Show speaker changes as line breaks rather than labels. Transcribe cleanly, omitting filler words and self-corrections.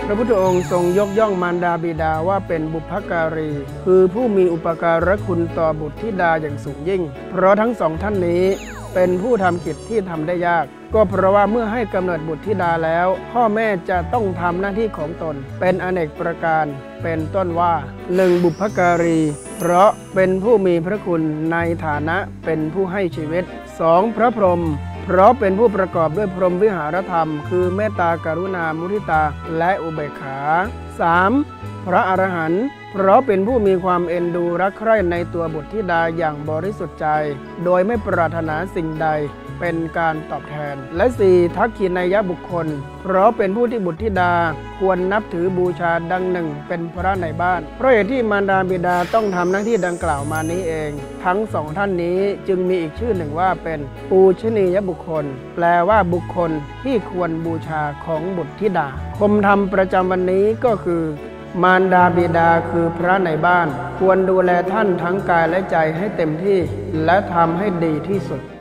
ระพุทธองค์ทรงยกย่องมารดาบิดาว่าเป็นบุพการีคือผู้มีอุปการะคุณต่อบุตรธิดาอย่างสูงยิ่งเพราะทั้งสองท่านนี้เป็นผู้ทำกิจที่ทำได้ยากก็เพราะว่าเมื่อให้กำเนิดบุตรธิดาแล้วพ่อแม่จะต้องทำหน้าที่ของตนเป็นอเนกประการเป็นต้นว่า 1. บุพการีเพราะเป็นผู้มีพระคุณในฐานะเป็นผู้ให้ชีวิต 2. พระพรหมเพราะเป็นผู้ประกอบด้วยพรหมวิหารธรรมคือเมตตากรุณามุทิตาและอุเบกขา 3. พระอรหันต์เพราะเป็นผู้มีความเอ็นดูรักใคร่ในตัวบุตรธิดาอย่างบริสุทธิ์ใจโดยไม่ปรารถนาสิ่งใดเป็นการตอบแทนและ 4. ทักขินัยบุคคลเพราะเป็นผู้ที่บุตรธิดาควรนับถือบูชาดังหนึ่งเป็นพระในบ้านเพราะเหตุที่มารดาบิดาต้องทำหน้าที่ดังกล่าวมานี้เองทั้งสองท่านนี้จึงมีอีกชื่อหนึ่งว่าเป็นปูชนียบุคคลแปลว่าบุคคลที่ควรบูชาของบุตรธิดาคมธรรมประจำวันนี้ก็คือมารดาบิดาคือพระในบ้านควรดูแลท่านทั้งกายและใจให้เต็มที่และทำให้ดีที่สุด